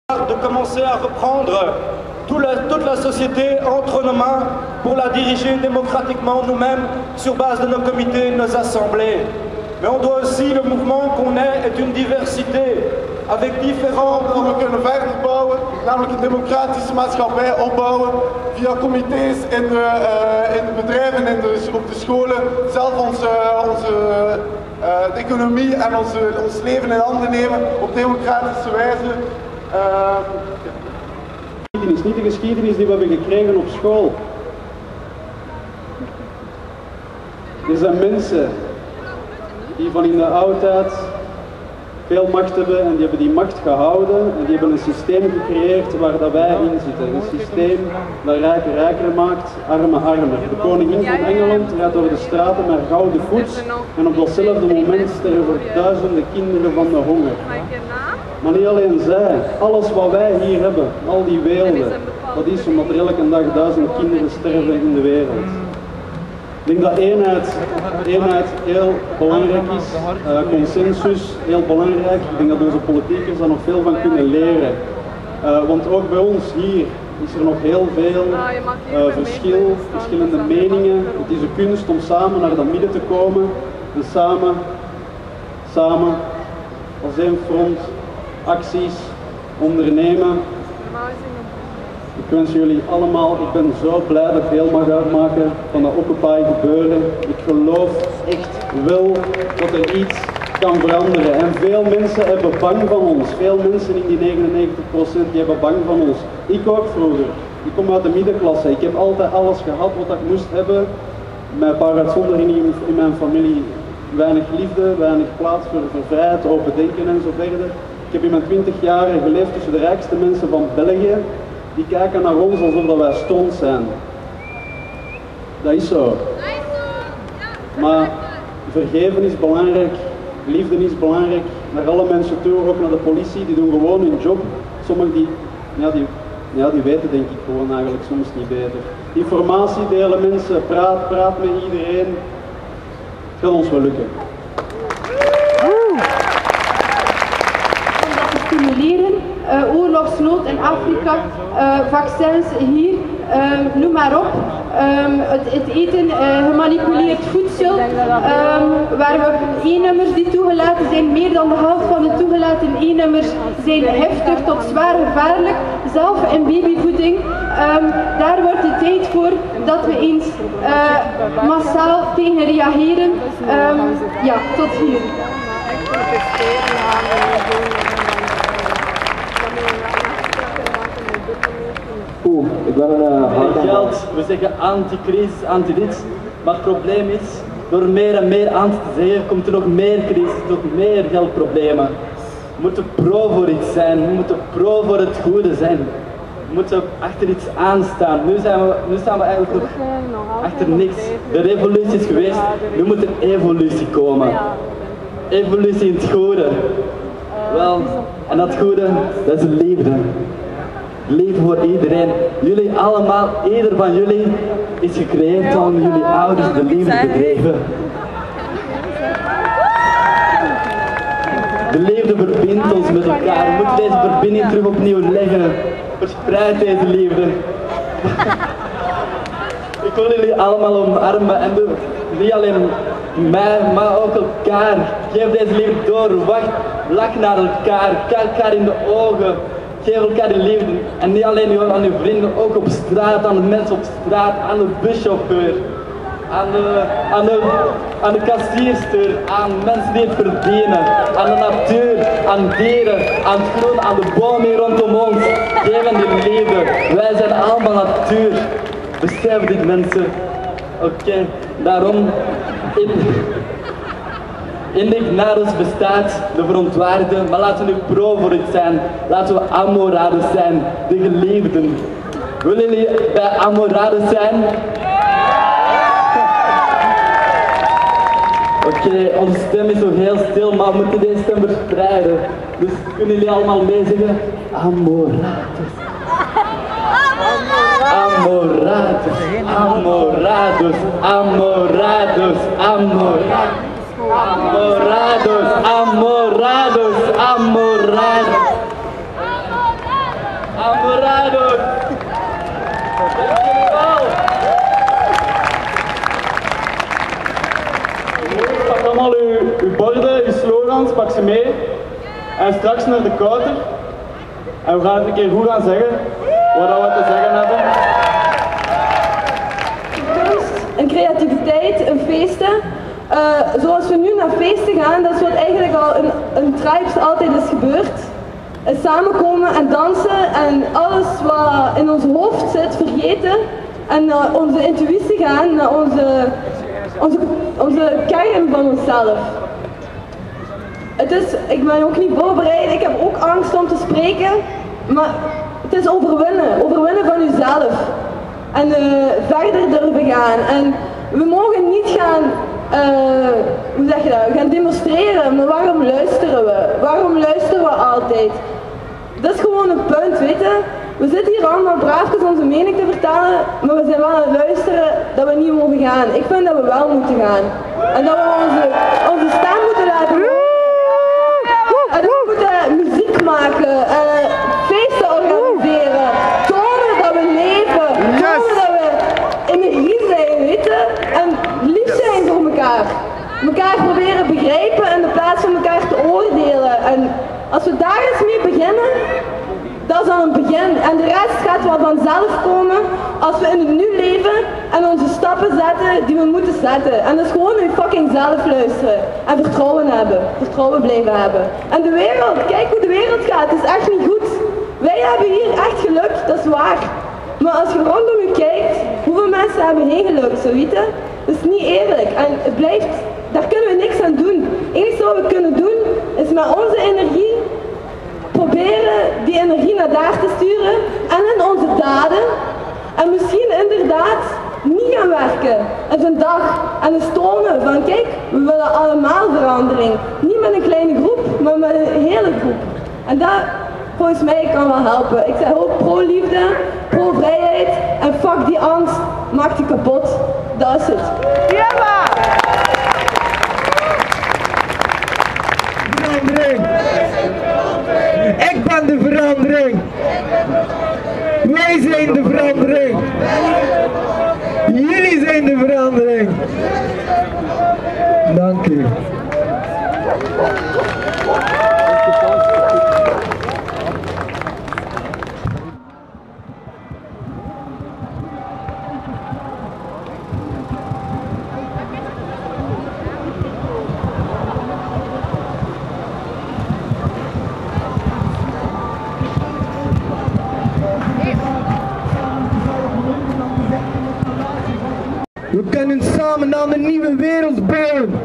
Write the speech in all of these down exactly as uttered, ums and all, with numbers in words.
de commencer à reprendre tout la, toute la société entre nos mains pour la diriger démocratiquement nous-mêmes sur base de nos comités, nos assemblées. Mais on doit aussi, le mouvement qu'on est, est une diversité avec différents... We kunnen verder bouwen, namelijk een democratische maatschappij opbouwen via comité's in de, uh, in de bedrijven, in de, op de scholen, zelf onze, onze uh, de economie en onze, ons leven in handen nemen op democratische wijze. Uh, geschiedenis, niet de geschiedenis die we hebben gekregen op school. Er zijn mensen die van in de oudheid veel macht hebben en die hebben die macht gehouden en die hebben een systeem gecreëerd waar dat wij in zitten. Een systeem dat rijken rijker maakt, armen armer. De koningin van Engeland rijdt door de straten met gouden voets en op datzelfde moment sterven duizenden kinderen van de honger. Maar niet alleen zij, alles wat wij hier hebben, al die weelden, dat is omdat er elke dag duizend kinderen sterven in de wereld. Ik denk dat eenheid, eenheid heel belangrijk is, uh, consensus heel belangrijk. Ik denk dat onze politiekers daar nog veel van kunnen leren. Uh, want ook bij ons hier is er nog heel veel uh, verschil, verschillende meningen. Het is een kunst om samen naar dat midden te komen en samen, samen als één front acties ondernemen. Ik wens jullie allemaal, ik ben zo blij dat ik deel mag uitmaken van dat Occupy gebeuren. Ik geloof echt wel dat er iets kan veranderen. En veel mensen hebben bang van ons. Veel mensen in die negenennegentig procent die hebben bang van ons. Ik ook vroeger. Ik kom uit de middenklasse. Ik heb altijd alles gehad wat ik moest hebben. Met een paar uitzonderingen in mijn familie. Weinig liefde, weinig plaats voor, voor vrijheid, open denken en zo verder. Ik heb in mijn twintig jaar geleefd tussen de rijkste mensen van België. Die kijken naar ons alsof dat wij stoned zijn. Dat is zo. Maar vergeven is belangrijk, liefde is belangrijk, naar alle mensen toe, ook naar de politie, die doen gewoon hun job. Sommigen die, ja, die, ja, die weten denk ik gewoon eigenlijk soms niet beter. Informatie delen mensen, praat, praat met iedereen. Het gaat ons wel lukken. Om dat te stimuleren, uh, oorlogsnood in Afrika, uh, vaccins hier, um, noem maar op. Um, het, het eten, uh, gemanipuleerd voedsel, um, waar we E-nummers die toegelaten zijn, meer dan de helft van de toegelaten E-nummers zijn heftig tot zwaar gevaarlijk, zelf in babyvoeding. Um, daar wordt het tijd voor dat we eens uh, massaal tegen reageren. Um, ja, tot hier. Oeh, ik ben een uh, hard geld, we zeggen anti-crisis, anti-dit, maar het probleem is, door meer en meer anti te zeggen, komt er nog meer crisis, nog meer geldproblemen. We moeten pro voor iets zijn, we moeten pro voor het goede zijn. We moeten achter iets aanstaan. Nu, zijn we, nu staan we eigenlijk nog achter niks. De revolutie is geweest, nu moet er evolutie komen. Evolutie in het goede. Wel, en dat goede, dat is liefde. Liefde voor iedereen. Jullie allemaal, ieder van jullie is gecreëerd om jullie ouders de liefde bedreven. De liefde verbindt ons met elkaar. We moeten deze verbinding terug opnieuw leggen. Verspreid deze liefde. Ik wil jullie allemaal omarmen en de, niet alleen mij, maar ook elkaar. Geef deze liefde door. Wacht, lach naar elkaar. Kijk elkaar in de ogen. Geef elkaar de liefde. En niet alleen aan uw vrienden, ook op straat, aan de mensen op straat, aan de buschauffeur, aan de, aan de, aan de kassierster, aan mensen die het verdienen, aan de natuur, aan dieren, aan het groen, aan de bomen hier rondom ons. Geef hen die liefde. Wij zijn allemaal natuur. Besef dit mensen. Oké, okay. Daarom in, Indignarus bestaat, de verontwaardigde, maar laten we nu pro voor iets zijn. Laten we Amorades zijn, de geliefden. Willen jullie bij Amorades zijn? Oké, okay, onze stem is nog heel stil, maar we moeten deze stem verspreiden. Dus kunnen jullie allemaal meezingen? Amorades. Amorados, amorados, amorados, amorados. Amorados, amorados, amorados. borden, je slogans, pak ze mee. En straks naar de kouter. En we gaan het een keer goed gaan zeggen, wat we te zeggen hebben. Kunst, een creativiteit, een feesten. Uh, zoals we nu naar feesten gaan, dat is wat eigenlijk al in, in tribes altijd is gebeurd. Is samenkomen en dansen en alles wat in ons hoofd zit vergeten. En naar onze intuïtie gaan, naar onze, onze, onze kern van onszelf. Het is, ik ben ook niet voorbereid, ik heb ook angst om te spreken, maar het is overwinnen, overwinnen van uzelf. En uh, verder durven gaan. En we mogen niet gaan, uh, hoe zeg je dat, gaan demonstreren, maar waarom luisteren we? Waarom luisteren we altijd? Dat is gewoon een punt, weet je. We zitten hier allemaal braafjes onze mening te vertellen, maar we zijn wel aan het luisteren dat we niet mogen gaan. Ik vind dat we wel moeten gaan. En dat we onze, onze stem moeten laten horen. En dat we moeten muziek maken, uh, feesten organiseren, tonen dat we leven, tonen dat we energie zijn, weet je. En lief zijn voor elkaar. Elkaar proberen begrijpen in de plaats van elkaar te oordelen. En als we daar eens mee beginnen, dat is al een begin. En de rest gaat wel vanzelf komen als we in het nu leven en onze stappen zetten die we moeten zetten. En dat is gewoon nu fucking zelf luisteren. En vertrouwen hebben. Vertrouwen blijven hebben. En de wereld, kijk hoe de wereld gaat, het is echt niet goed. Wij hebben hier echt geluk, dat is waar. Maar als je rondom je kijkt, hoeveel mensen hebben geen geluk, zo weet je? Dat is niet eerlijk. En het blijft, daar kunnen we niks aan doen. Het enige wat we kunnen doen, is met onze energie proberen die energie naar daar te sturen en in onze daden. En misschien inderdaad niet gaan werken. En een dag en eens tonen van kijk, we willen allemaal verandering. Niet met een kleine groep, maar met een hele groep. En dat volgens mij kan wel helpen. Ik zeg ook pro-liefde, pro-vrijheid en fuck die angst, maak die kapot. Dat is het. Ja, verandering. Ik ben de verandering. Wij zijn de verandering. Jullie zijn de verandering. Dank u. We kunnen samen aan een nieuwe wereld bouwen.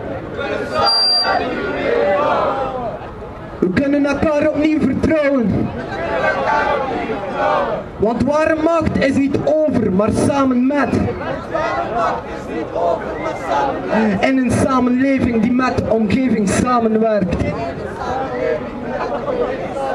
We kunnen elkaar opnieuw vertrouwen. Want ware macht is niet over, maar samen met. In een samenleving die met de omgeving samenwerkt.